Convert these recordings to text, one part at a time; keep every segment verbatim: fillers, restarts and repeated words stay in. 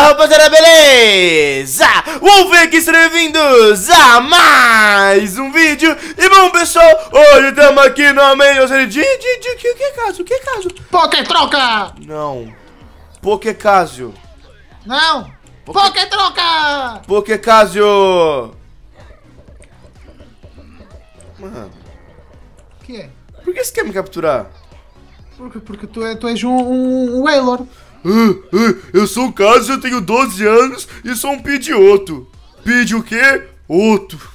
Rapaziada, beleza? Wolf aqui, sejam bem-vindos a mais um vídeo. E bom, pessoal, hoje estamos aqui no meio de... de... de... que, que caso? Que caso? Pokétroca! Não. Pokécasio. Não! Poké... Pokétroca! Pokécasio. Mano, O que é? por que você quer me capturar? Porque, porque tu, é, tu és um, um, um Wailord. Uh, uh, eu sou o Casio, eu tenho doze anos e sou um Pidgeotto. Pide o quê? Outro.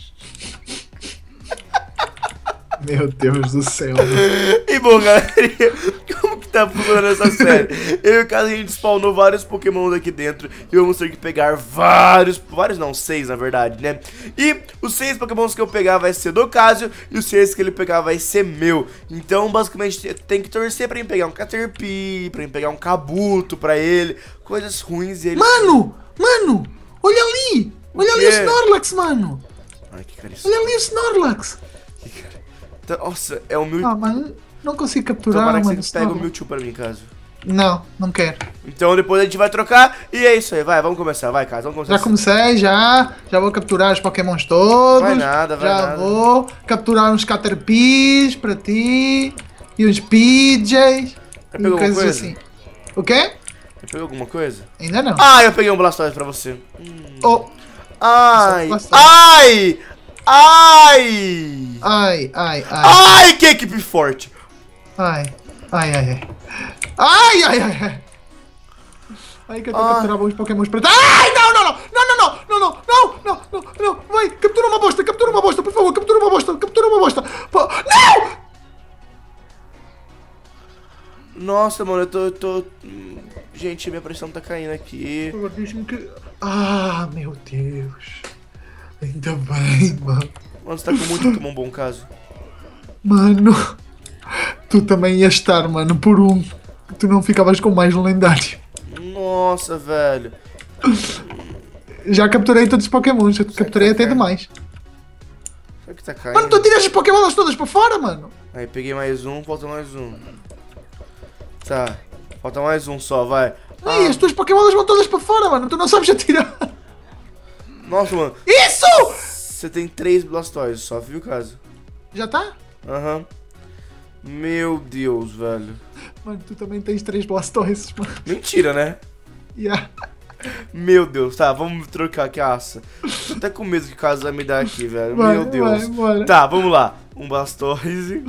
Meu Deus do céu. E bom, galerinha, como que tá funcionando essa série? Eu e o Casio, a gente spawnou vários Pokémon aqui dentro e vamos ter que pegar vários, vários não, seis na verdade, né? E os seis Pokémons que eu pegar vai ser do Casio e os seis que ele pegar vai ser meu. Então, basicamente, tem que torcer pra ele pegar um Caterpie, pra ele pegar um Kabuto pra ele, coisas ruins e ele... Mano! Mano! Olha ali! Olha ali o Snorlax, mano! Ai, que cara isso. Olha ali o Snorlax! Que cara... Nossa, é o Mewtwo. Ah, mano, não consigo capturar, Tomara que mano. você pega o Mewtwo pra mim, Casio. Não, não quero. Então depois a gente vai trocar e é isso aí, vai, vamos começar, vai, Casio, vamos começar. Já comecei, já. Já vou capturar os Pokémons todos. Vai nada, vai já nada. vou capturar uns Caterpies para ti. E uns Pidgeys. Já E pegou coisas alguma coisa? assim. O quê? Já pegou alguma coisa? Ainda não. Ah, eu peguei um Blastoise pra você. Hum. Oh. Ai, Blastoise. ai, ai, Ai, ai, ai. ai, que equipe forte. Ai, ai, ai, ai. Ai, ai, ai, ai. Ai, que eu tô Ah. capturar bons Pokémons para ti. Ai, não, não, não, não, não, não, não, não, não, não, não, não. Vai, captura uma bosta, captura uma bosta, por favor, captura uma bosta, captura uma bosta. Pô, não! Nossa, mano, eu tô, eu tô... Gente, minha pressão tá caindo aqui. Diz-me que... Ah, meu Deus. Ainda bem, mano. Mano, você tá com muito Pokémon bom, Caso. Mano, tu também ias estar, mano, por um. Tu não ficavas com mais um lendário. Nossa, velho. Já capturei todos os Pokémons, já capturei que até tá demais. Será que tá caindo? Mano, tu tiras as Pokébolas todas para fora, mano. Aí, peguei mais um, falta mais um. Tá, falta mais um só, vai. Ai, Ah, as tuas Pokébolas vão todas para fora, mano. Tu não sabes atirar. Nossa, mano. Isso! Você tem três Blastoise só, viu, Caso? Já tá? Aham. Meu Deus, velho. Mano, tu também tens três Blastoises, mano. Mentira, né? Yeah. Meu Deus, tá, vamos trocar aqui a aça. Tô até com medo que o Caso vai me dar aqui, velho. Vai, Meu Deus. vai, bora. Tá, vamos lá. Um Blastoise.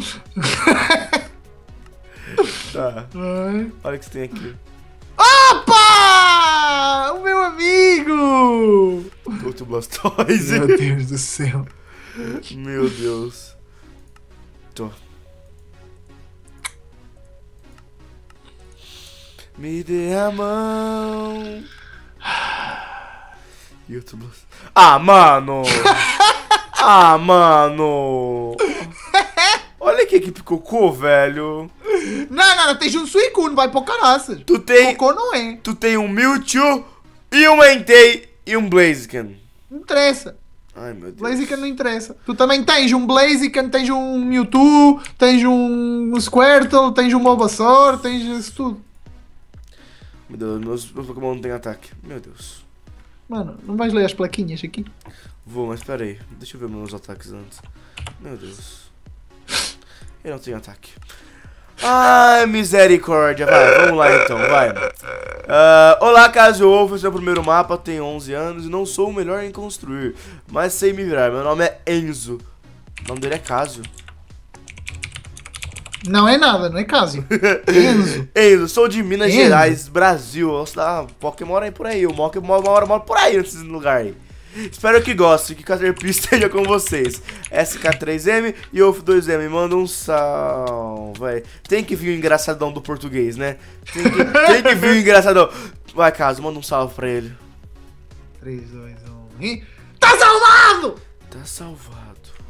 Tá. Vai. Olha o que você tem aqui. Opa! O meu amigo! Outro Blastoise. Meu Deus do céu. Meu Deus. Tô. Me dê a mão. E outro Blastoise. Ah, mano! Ah, mano! Olha que equipe cocô, velho. Não, não, não, tens um Suicune, vai para o caraças. Tu tem, Cocô não é. tu tem um Mewtwo e um Entei e um Blaziken. Não interessa. Ai, meu Deus. Blaziken não interessa. Tu também tens um Blaziken, tens um Mewtwo, tens um Squirtle, tens um Bulbasaur, tens isso tudo. Meu Deus, meus, meus Pokémon não tem ataque. Meu Deus. Mano, não vais ler as plaquinhas aqui? Vou, mas pera aí. Deixa eu ver meus ataques antes. Meu Deus. Eu não tenho ataque. Ai, misericórdia. Vai, vamos lá então, vai. Uh, olá, Casio Wolf, esse é o primeiro mapa, tenho onze anos e não sou o melhor em construir, mas sei me virar. Meu nome é Enzo. O nome dele é Casio. Não é nada, não é Casio. Enzo. Enzo, sou de Minas Enzo. Gerais, Brasil. Nossa, Pokémon mora aí por aí. O Mock mora, mora, mora por aí nesse lugar aí. Espero que gostem, que Caterpie esteja com vocês. S K três M e Wolf dois M, manda um salve, vai. Tem que vir o engraçadão do português, né? Tem que, tem que vir o engraçadão. Vai, Caso, manda um salve pra ele. três, dois, um e... Tá salvado! Tá salvado.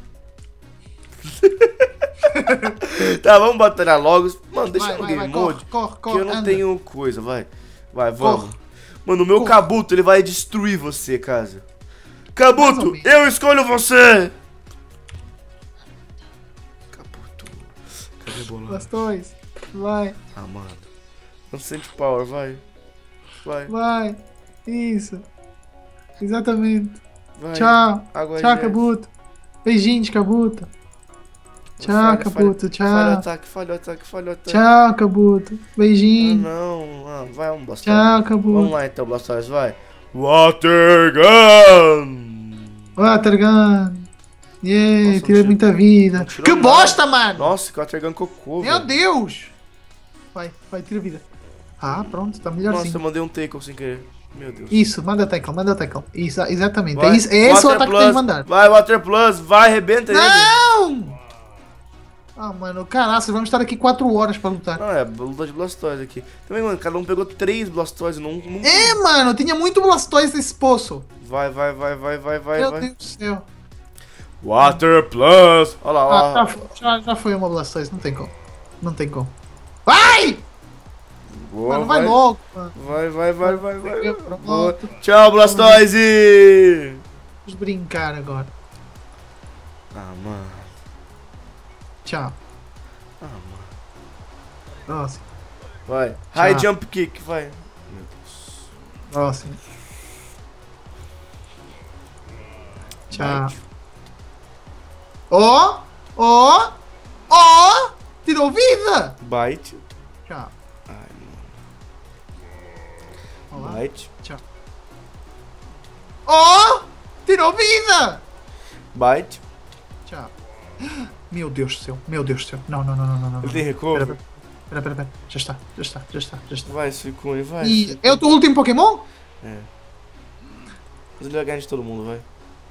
Tá, vamos batalhar logo. Mano, deixa Vai, eu no vai, game vai, mode. corre, corre, Que corre, eu não anda. tenho coisa, vai. Vai, vamos. Corre. Mano, o meu Corre. Kabuto, ele vai destruir você, Caso. Mais Kabuto, ou menos. eu escolho você! Kabuto. Cadê a bola? Blastoise, vai, Ah, mano. Não sente power, vai. Vai. vai. Isso. Exatamente. Vai. Tchau. Água Tchau, jet. Kabuto. Beijinhos, Kabuto. Tchau, Falha, Kabuto. falha, falha o Tchau. ataque, falha o ataque, falha o ataque. Tchau, Kabuto. Ah, Beijinho. não. Ah, vai, um Blastoise. Tchau, Kabuto. Vamos lá então, Blastoise, vai. Water Gun! Water Gun. Yeah, Nossa, não tirei tirou- muita vida. não tirou Que nada. bosta, mano! Nossa, que Water Gun cocô, Meu velho. Deus! Vai, vai, tira vida. Ah, pronto, tá Nossa, melhorzinho. eu mandei um tackle sem querer. Meu Deus. Isso, manda tackle, manda tackle. Isso, exatamente. Vai. É, isso, é esse o Water ataque que Plus, tem que mandar. Vai, Water Plus, vai, arrebenta ele. Não! Ah, mano, caraca, vamos estar aqui quatro horas pra lutar. Não, é luta de Blastoise aqui. Também, mano, cada um pegou três Blastoise, não, não... É, mano, tinha muito Blastoise nesse poço. Vai, vai, vai, vai, vai, vai, Meu vai. Deus do céu. Water Plus. Olha lá, Ah, ó. já, já, já foi uma Blastoise, não tem como. Não tem como. Vai! Boa, Mano, vai logo, mano. Vai, vai, vai, vai, vai. Pronto. Boa. Tchau, Blastoise. Vamos brincar agora. Ah, mano. Tchau. Ah, mano. Próximo. Vai. High Tchau. Jump Kick, vai. Meu Deus. Próximo. Tchau. Bite. Ó! Ó! Ó! Tirou vida! Bite. Tchau. Ai, mano. Olá. Bite. Tchau. Ó! Tirou vida! Bite. Tchau. Meu Deus do céu, meu Deus do céu. Não, não, não, não, não, não. Ele tem Pera, recover. pera, pera, pera, pera. Já está, já está, já está, já está. Vai, Suicune, vai. E Suicune. é o teu último Pokémon? É. Mas ele vai ganhar de todo mundo, vai.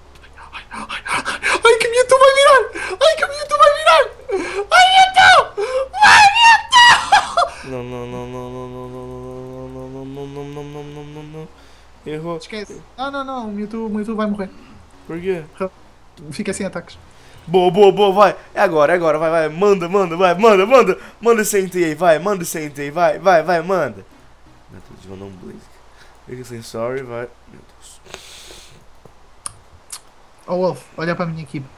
Ai, que Mewtwo vai virar! Ai, que Mewtwo vai virar! Ai, Mewtwo! Vai, Mewtwo! Não, não, não, não, não, não, não, não, não, não, não, não, não, não, não, não. Errou. Esquece. Não, não, não, o Mewtwo, o Mewtwo vai morrer. Por quê? Fica sem ataques. Boa, boa, boa, vai. É agora, é agora, vai, vai. Manda, manda, vai, manda, manda. Manda esse ente aí, vai, manda esse ente aí, vai, vai, vai, manda. Meu Deus, de mandar um Blaze. Fica sem sorry, vai. Meu Deus. Ó, Wolf, olha para a minha equipe.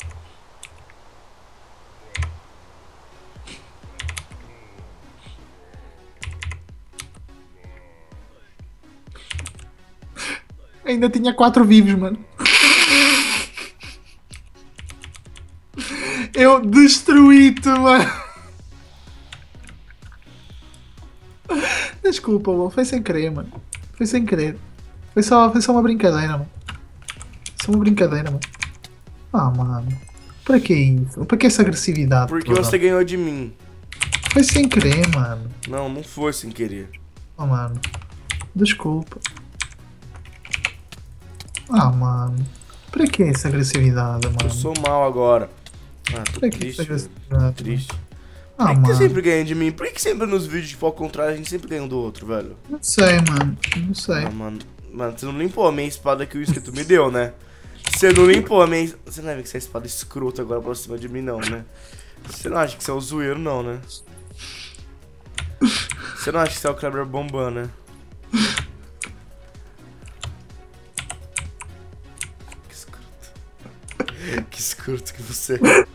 Ainda tinha quatro vivos, mano. Eu destruí-te, mano. Desculpa, Wolf, foi sem querer, mano. Foi sem querer. Foi só, foi só uma brincadeira, mano. Só uma brincadeira, mano. Ah, mano. Para que isso? Para que essa agressividade? Porque toda? você ganhou de mim. Foi sem querer, mano. Não, não foi sem querer. Ah, mano. Desculpa. Ah, mano. Para que essa agressividade, mano? Eu sou mal agora. Ah, tô Pra que triste, essa velho. agressividade? Triste. Ah, Por que mano. você sempre ganha de mim? Por que sempre nos vídeos de foco contrário a gente sempre ganha um do outro, velho? Não sei, mano. Não sei. Ah, mano. Mano, você não limpou a minha espada que o Whisky tu me deu, né? Você não limpou a minha... Você não vai ver que essa espada escrota agora pra cima de mim, não, né? Você não acha que você é o zoeiro, não, né? Você não acha que você é o Kleber Bambam, né? Que escroto. Que escroto que você é.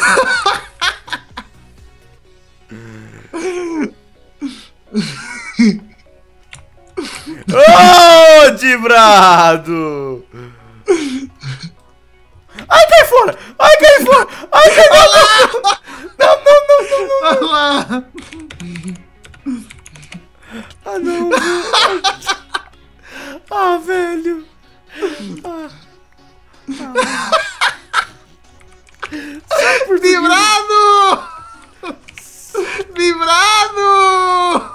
Ô, Dibrado! Ai, cai fora! Ai, cai fora! Ai, cai fora! Não, não, não, não, não! Olha lá! Ah, não! Ah, velho! Ah. Ah. Sai por Vibrado! Vibrado!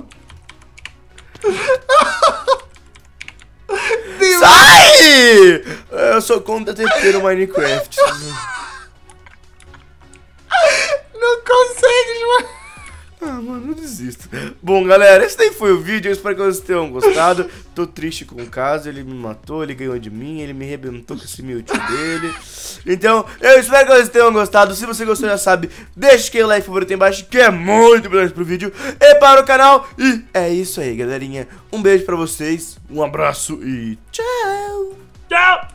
Sai! Eu sou contra T P no Minecraft. Não consegues, mano! Ah, mano, eu desisto. Bom, galera, esse daí foi o vídeo. Eu espero que vocês tenham gostado. Tô triste com o caso. Ele me matou, ele ganhou de mim. Ele me arrebentou com esse Mewtwo dele. Então, eu espero que vocês tenham gostado. Se você gostou, já sabe, deixa aquele like favorito aí embaixo, que é muito importante pro vídeo e para o canal. E é isso aí, galerinha. Um beijo pra vocês, um abraço e tchau. Tchau!